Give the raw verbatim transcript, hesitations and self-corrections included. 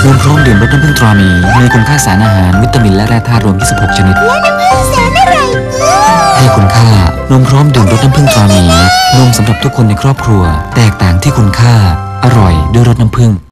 มพร้อมดื่มรสน้ำผึ้งตราหมีมีคุณค่าสารอาหารวิตามินและแร่ธาตุรวมยี่สิบหกชนิดและน้ำผึ้งแสนอร่อยให้คุณค่านมพร้อมดื่มรสน้ำผึ้งตราหมีนมสำหรับทุกคนในครอบครัวแตกต่างที่คุณค่าอร่อยด้วยรสน้ำผึ้ง